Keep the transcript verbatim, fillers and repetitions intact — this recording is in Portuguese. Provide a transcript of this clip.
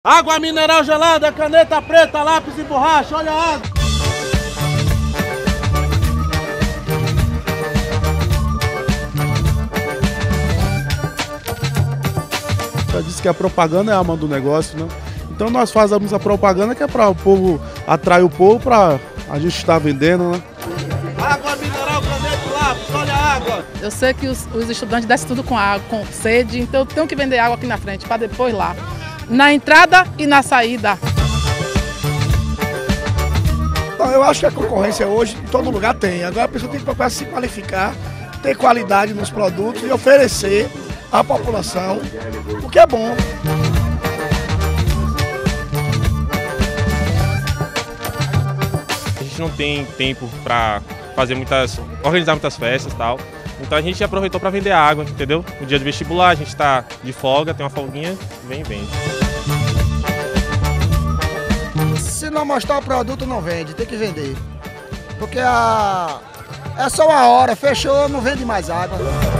Água mineral gelada, caneta preta, lápis e borracha, olha a água. Já disse que a propaganda é a alma do negócio, né? Então nós fazemos a propaganda que é para o povo, atrair o povo para a gente estar vendendo, né? Água mineral, caneta e lápis, olha a água. Eu sei que os, os estudantes descem tudo com água, com sede, então eu tenho que vender água aqui na frente, para depois lá. Na entrada e na saída. Então, eu acho que a concorrência hoje em todo lugar tem. Agora a pessoa tem que procurar se qualificar, ter qualidade nos produtos e oferecer à população o que é bom. A gente não tem tempo para fazer muitas, organizar muitas festas e tal. Então a gente aproveitou para vender água, entendeu? No dia do vestibular a gente está de folga, tem uma folguinha, vem e vende. Se não mostrar o produto, não vende, tem que vender. Porque a... é só uma hora, fechou, não vende mais água.